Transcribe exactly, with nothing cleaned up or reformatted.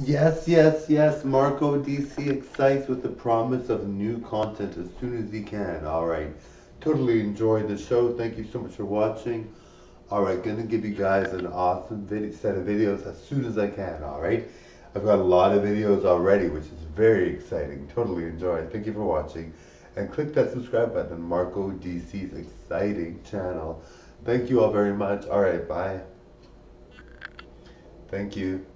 Yes, yes, yes. Marco D C excites with the promise of new content as soon as he can. All right. Totally enjoyed the show. Thank you so much for watching. All right, gonna give you guys an awesome video, set of videos as soon as I can. All right. I've got a lot of videos already, which is very exciting. Totally enjoyed. Thank you for watching, and click that subscribe button. Marco D C's exciting channel. Thank you all very much. All right, bye. Thank you.